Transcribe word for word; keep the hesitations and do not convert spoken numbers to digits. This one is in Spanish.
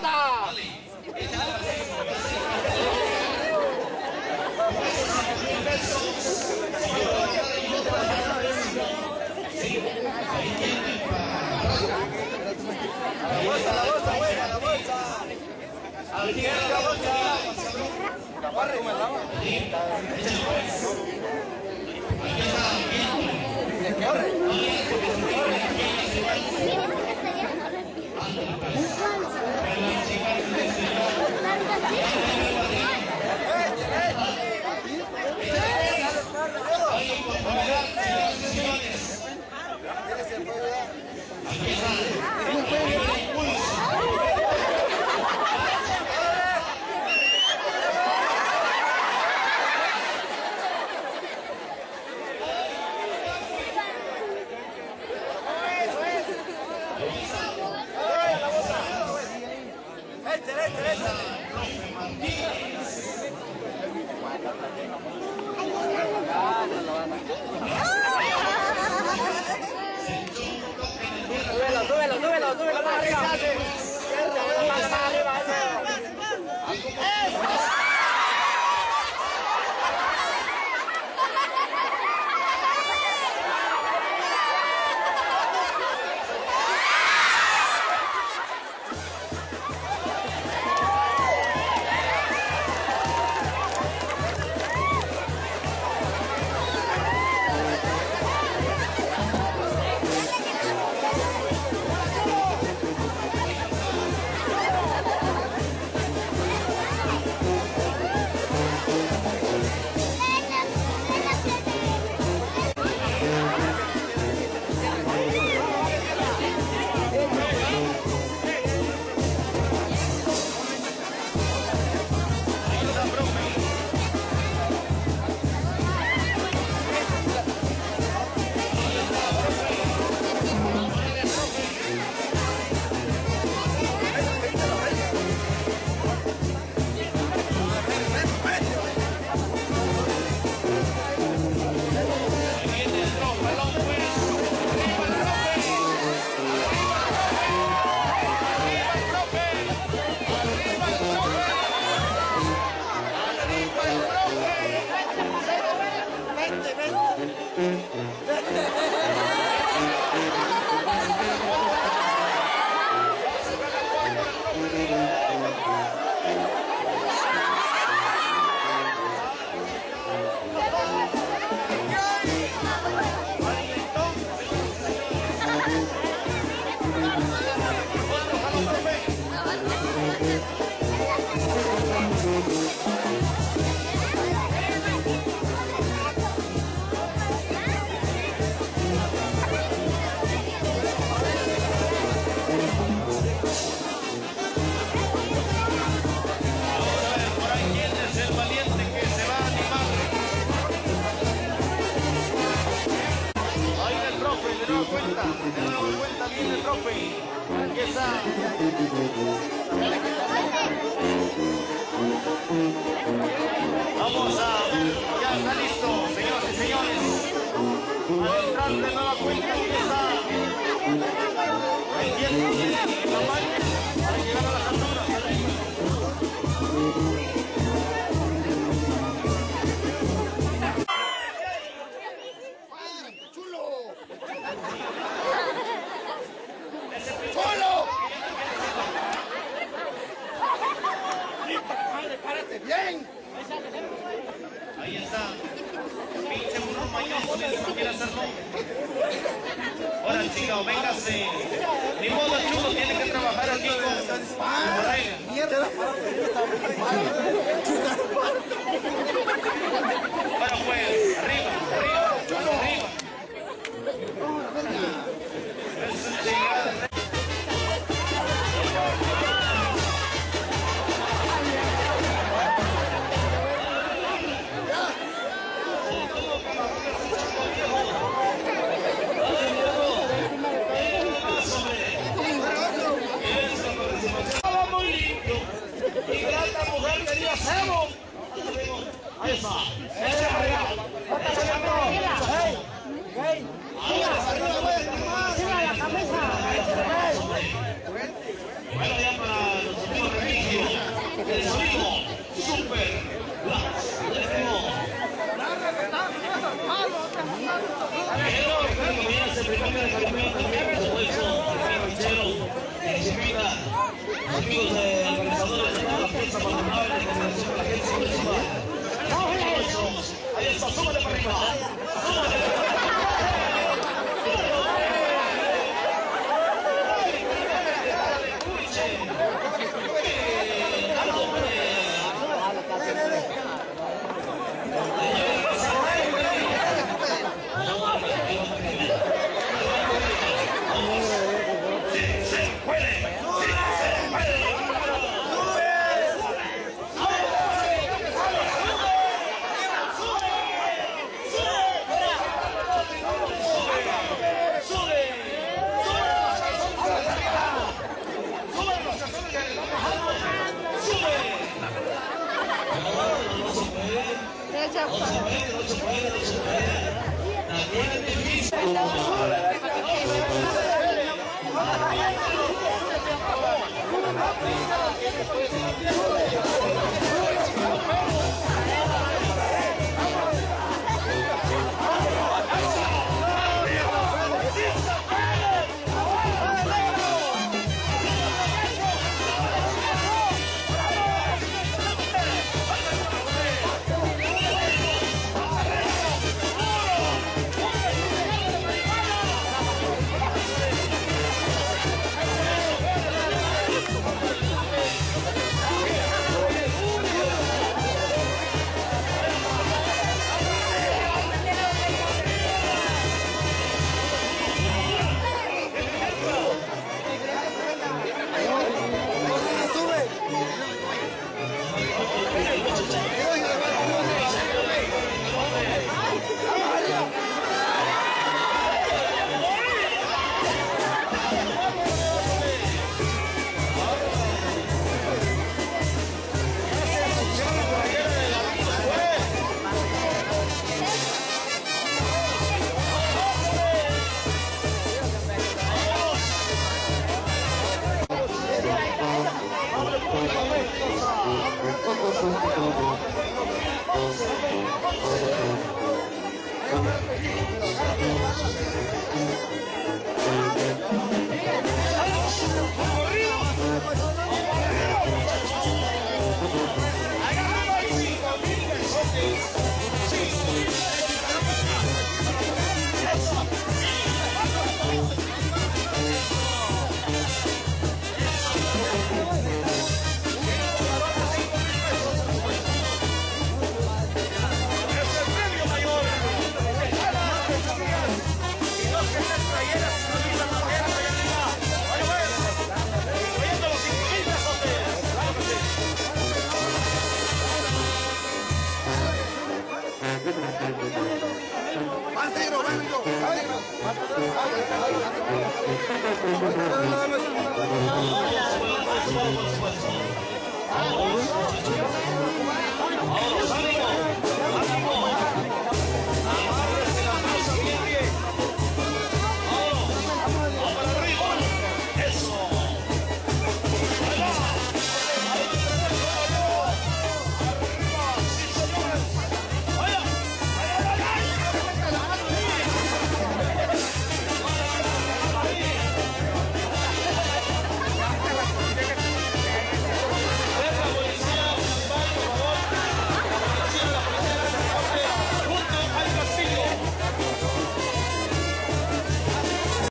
vuelta! La bolsa, la bolsa, buena, la bolsa. A la izquierda, la bolsa. Corre, me lava. Corre. Súbelo, súbelo, súbelo, súbelo más arriba. Más arriba, Vamos a, ya está listo, señoras y señores. Al entrar de nueva cuenta, aquí está el tiempo de la máquina para llegar a las alturas. ¡Chulo! ¡Chulo! ¡Párate bien! Ahí está. Pinche burro mañoso, ni no quiere hacerlo. Ahora, chingado, véngase. Ni modo, chulo, tiene que trabajar aquí con su pareja. ¡Mierda! Bueno, pues, arriba, arriba, arriba. Es un chingado. Muy lindo. Y grata mujer que diga cebo. Ahí está. Echa arriba. Echa arriba. Hey. Hey. Arriba la cabeza. Bueno, ya para los Comienza el primer cargamento también, por supuesto, el ranchero, en Chipita, amigos de organizadores de la fiesta patronal, de combinación con la gente próxima. Ahí está, súbale para arriba, súbale para arriba. Vamos,